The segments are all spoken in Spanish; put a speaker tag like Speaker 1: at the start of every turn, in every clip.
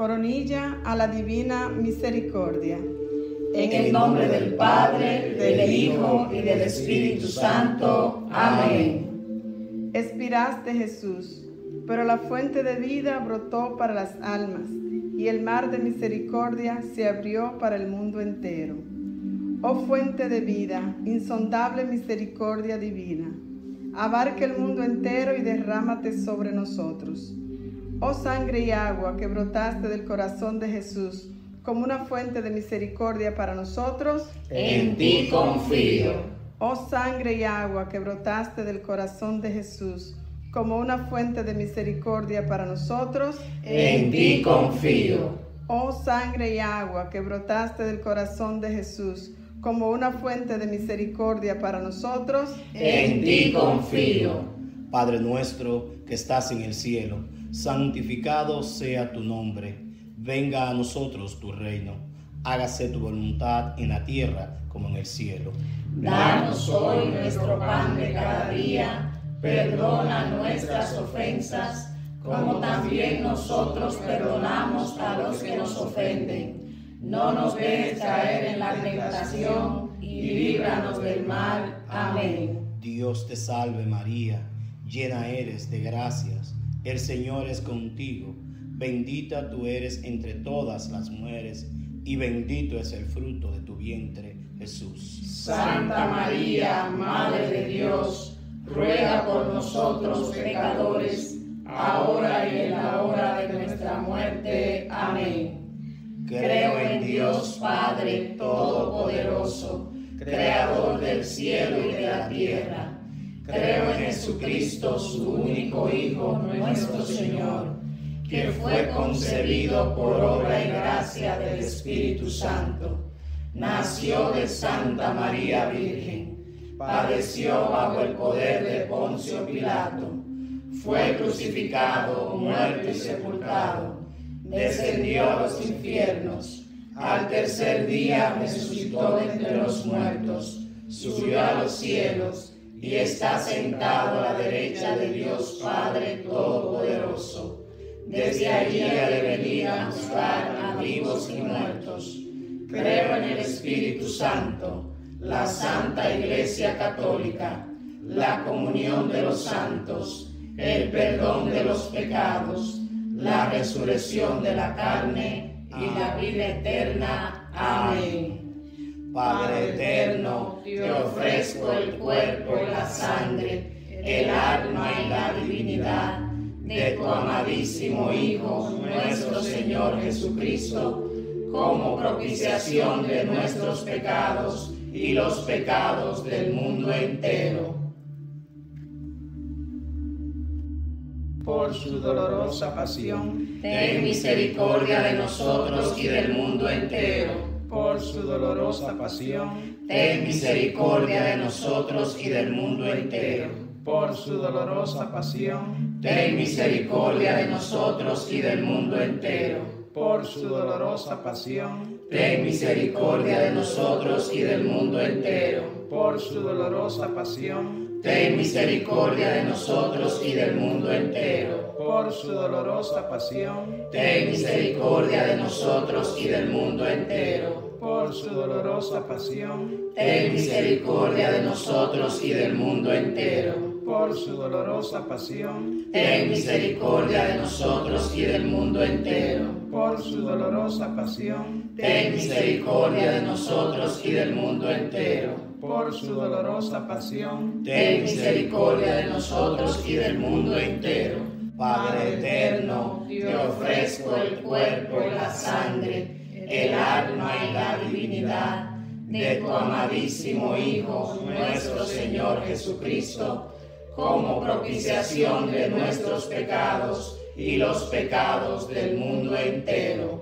Speaker 1: Coronilla a la divina misericordia.
Speaker 2: En el nombre del Padre, del Hijo y del Espíritu Santo. Amén.
Speaker 1: Expiraste, Jesús, pero la fuente de vida brotó para las almas, y el mar de misericordia se abrió para el mundo entero. Oh fuente de vida, insondable misericordia divina, abarca el mundo entero y derrámate sobre nosotros. Oh sangre y agua que brotaste del corazón de Jesús como una fuente de misericordia para nosotros,
Speaker 2: en ti confío.
Speaker 1: Oh sangre y agua que brotaste del corazón de Jesús como una fuente de misericordia para nosotros,
Speaker 2: en ti confío.
Speaker 1: Oh sangre y agua que brotaste del corazón de Jesús como una fuente de misericordia para nosotros,
Speaker 2: en ti confío.
Speaker 3: Padre nuestro que estás en el cielo, santificado sea tu nombre. Venga a nosotros tu reino. Hágase tu voluntad en la tierra como en el cielo.
Speaker 2: Danos hoy nuestro pan de cada día. Perdona nuestras ofensas, como también nosotros perdonamos a los que nos ofenden. No nos dejes caer en la tentación y líbranos del mal. Amén.
Speaker 3: Dios te salve María, llena eres de gracias. El Señor es contigo. Bendita tú eres entre todas las mujeres, y bendito es el fruto de tu vientre, Jesús.
Speaker 2: Santa María, Madre de Dios, ruega por nosotros pecadores, ahora y en la hora de nuestra muerte. Amén. Creo en Dios Padre Todopoderoso, Creador del cielo y de la tierra. Creo en Jesucristo, su único Hijo, nuestro Señor, que fue concebido por obra y gracia del Espíritu Santo. Nació de Santa María Virgen, padeció bajo el poder de Poncio Pilato, fue crucificado, muerto y sepultado, descendió a los infiernos, al tercer día resucitó de entre los muertos, subió a los cielos y está sentado a la derecha de Dios Padre Todopoderoso. Desde allí ha de venir a juzgar a vivos y muertos. Creo en el Espíritu Santo, la Santa Iglesia Católica, la comunión de los santos, el perdón de los pecados, la resurrección de la carne y la vida eterna. Amén. Padre eterno, te ofrezco el cuerpo y la sangre, el alma y la divinidad de tu amadísimo Hijo, nuestro Señor Jesucristo, como propiciación de nuestros pecados y los pecados del mundo entero.
Speaker 1: por su dolorosa pasión,
Speaker 2: ten misericordia de nosotros y del mundo entero.
Speaker 1: por su dolorosa pasión,
Speaker 2: Ten misericordia de nosotros y del mundo entero.
Speaker 1: por su dolorosa pasión,
Speaker 2: Ten misericordia de nosotros y del mundo entero.
Speaker 1: por su dolorosa pasión,
Speaker 2: Ten misericordia de nosotros y del mundo entero.
Speaker 1: por su dolorosa pasión,
Speaker 2: Ten misericordia de nosotros y del mundo entero.
Speaker 1: por su dolorosa pasión,
Speaker 2: Ten misericordia de nosotros y del mundo entero.
Speaker 1: por su dolorosa pasión,
Speaker 2: Ten misericordia de nosotros y del mundo entero.
Speaker 1: por su dolorosa pasión,
Speaker 2: Ten misericordia de nosotros y del mundo entero.
Speaker 1: por su dolorosa pasión,
Speaker 2: Ten misericordia de nosotros y del mundo entero.
Speaker 1: por su dolorosa pasión,
Speaker 2: Ten misericordia de nosotros y del mundo entero. Padre eterno, te ofrezco el cuerpo y la sangre, el alma y la divinidad de tu amadísimo Hijo, nuestro Señor Jesucristo, como propiciación de nuestros pecados y los pecados del mundo entero.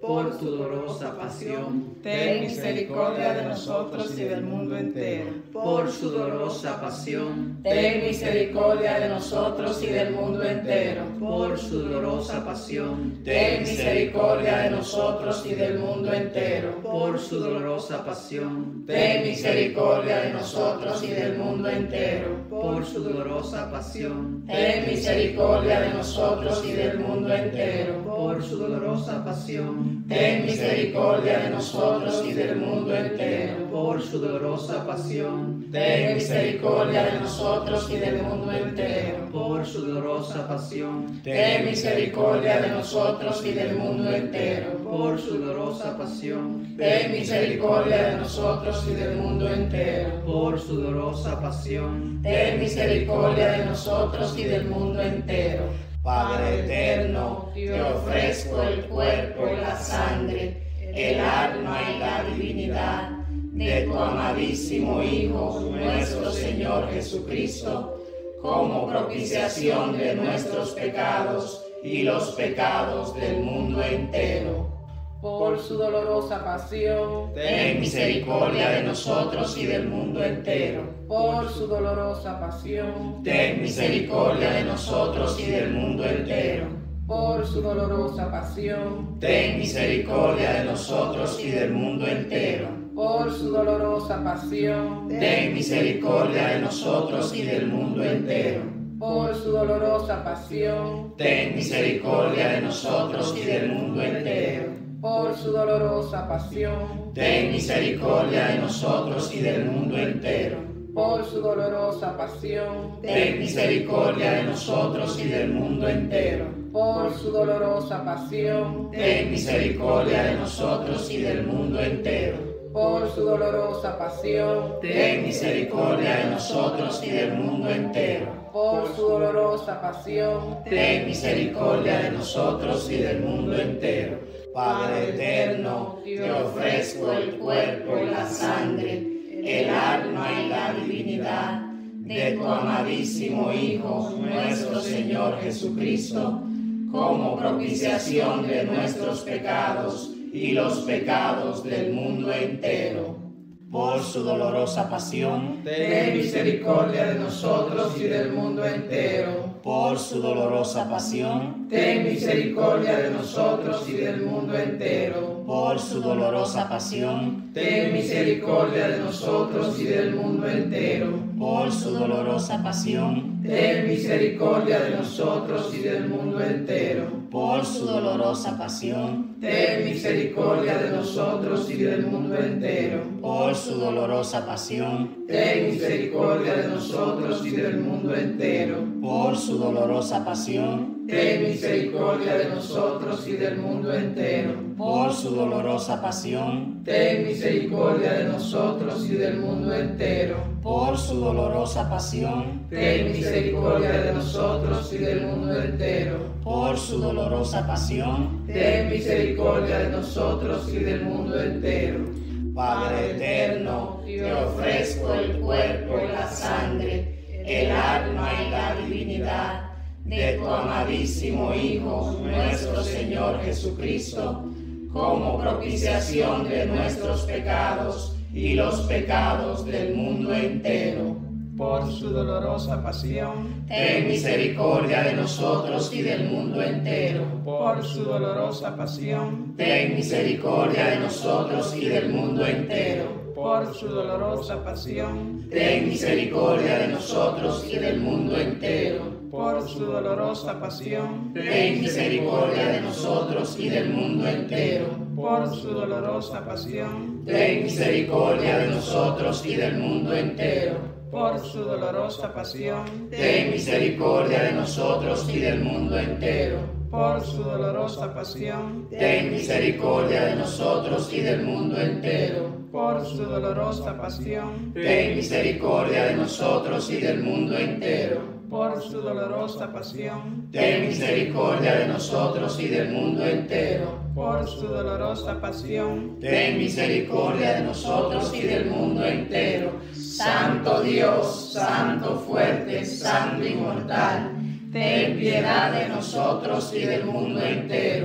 Speaker 2: por tu dolorosa pasión,
Speaker 1: ten misericordia de nosotros y del mundo entero.
Speaker 2: por su dolorosa pasión, ten misericordia de nosotros y del mundo entero, por su dolorosa pasión, ten misericordia de nosotros y del mundo entero, por su dolorosa pasión, ten misericordia de nosotros y del mundo entero, por su dolorosa pasión, ten misericordia de nosotros y del mundo entero, por su dolorosa pasión, ten misericordia de nosotros y del mundo entero, por su dolorosa pasión, ten misericordia de nosotros y del mundo entero, por su dolorosa pasión, ten misericordia de nosotros y del mundo entero, por su dolorosa pasión, ten misericordia de nosotros y del mundo entero, por su dolorosa pasión, ten misericordia de nosotros y del mundo entero.
Speaker 3: Padre eterno,
Speaker 2: te ofrezco el cuerpo y la sangre, el alma y la divinidad de tu amadísimo Hijo, nuestro Señor Jesucristo, como propiciación de nuestros pecados y los pecados del mundo entero. Por su dolorosa pasión, ten misericordia de nosotros y del mundo entero. Por su dolorosa pasión, ten misericordia de nosotros y del mundo entero. Por su dolorosa pasión, ten misericordia de nosotros y del mundo entero. Por su dolorosa pasión, ten misericordia de nosotros y del mundo entero. Por su dolorosa pasión, ten misericordia de nosotros y del mundo entero. Por su dolorosa pasión, ten misericordia de nosotros y del mundo entero. Por su dolorosa pasión, ten misericordia de nosotros y del mundo entero. Por su dolorosa pasión, ten misericordia de nosotros y del mundo entero. Por su dolorosa pasión, ten misericordia de nosotros y del mundo entero. Por su dolorosa pasión, ten misericordia de nosotros y del mundo entero.
Speaker 3: Padre eterno,
Speaker 2: te ofrezco el cuerpo y la sangre, el alma y la divinidad de tu amadísimo Hijo, nuestro Señor Jesucristo, como propiciación de nuestros pecados y los pecados del mundo entero.
Speaker 3: por su dolorosa pasión,
Speaker 2: ten misericordia de nosotros y del mundo entero.
Speaker 3: por su dolorosa pasión,
Speaker 2: ten misericordia de nosotros y del mundo entero.
Speaker 3: por su dolorosa pasión,
Speaker 2: ten misericordia de nosotros y del mundo entero.
Speaker 3: por su dolorosa pasión,
Speaker 2: ten misericordia de nosotros y del mundo entero.
Speaker 3: por su dolorosa pasión,
Speaker 2: ten misericordia de nosotros y del mundo entero.
Speaker 3: por su dolorosa pasión,
Speaker 2: ten misericordia de nosotros y del mundo entero.
Speaker 3: por su dolorosa pasión,
Speaker 2: ten misericordia de nosotros y del mundo entero.
Speaker 3: por su dolorosa pasión,
Speaker 2: ten misericordia de nosotros y del mundo entero.
Speaker 3: por su dolorosa pasión,
Speaker 2: ten misericordia de nosotros y del mundo entero.
Speaker 3: por su dolorosa pasión,
Speaker 2: ten misericordia de nosotros y del mundo entero.
Speaker 3: Padre eterno,
Speaker 2: te ofrezco el cuerpo y la sangre, el alma y la divinidad de tu amadísimo Hijo, nuestro Señor Jesucristo, como propiciación de nuestros pecados y los pecados del mundo entero.
Speaker 1: Por su dolorosa pasión,
Speaker 2: ten misericordia de nosotros y del mundo entero.
Speaker 1: por su dolorosa pasión,
Speaker 2: ten misericordia de nosotros y del mundo entero.
Speaker 1: por su dolorosa pasión,
Speaker 2: ten misericordia de nosotros y del mundo entero.
Speaker 1: por su dolorosa pasión,
Speaker 2: ten misericordia de nosotros y del mundo entero.
Speaker 1: por su dolorosa pasión,
Speaker 2: ten misericordia de nosotros y del mundo entero.
Speaker 1: por su dolorosa pasión,
Speaker 2: ten misericordia de nosotros y del mundo entero.
Speaker 1: por su dolorosa pasión,
Speaker 2: ten misericordia de nosotros y del mundo entero.
Speaker 1: por su dolorosa pasión,
Speaker 2: ten misericordia de nosotros y del mundo entero.
Speaker 1: por su dolorosa pasión,
Speaker 2: ten misericordia de nosotros y del mundo entero.
Speaker 1: por su dolorosa pasión,
Speaker 2: ten misericordia de nosotros y del mundo entero. Santo Dios, Santo fuerte, Santo inmortal, ten piedad de nosotros y del mundo entero.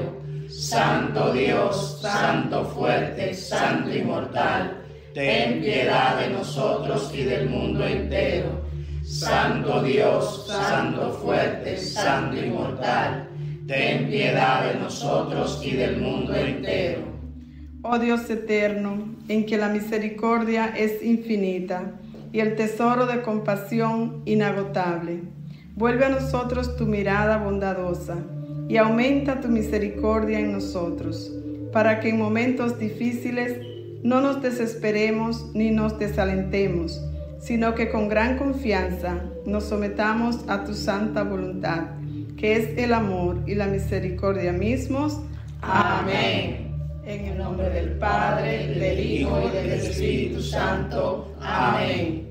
Speaker 2: Santo Dios, Santo fuerte, Santo inmortal, ten piedad de nosotros y del mundo entero. Santo Dios, Santo fuerte, Santo inmortal, ten piedad de nosotros y del mundo entero.
Speaker 1: Oh Dios eterno, en que la misericordia es infinita y el tesoro de compasión inagotable, vuelve a nosotros tu mirada bondadosa y aumenta tu misericordia en nosotros, para que en momentos difíciles no nos desesperemos ni nos desalentemos, sino que con gran confianza nos sometamos a tu santa voluntad, que es el amor y la misericordia mismos.
Speaker 2: Amén. En el nombre del Padre, del Hijo y del Espíritu Santo. Amén.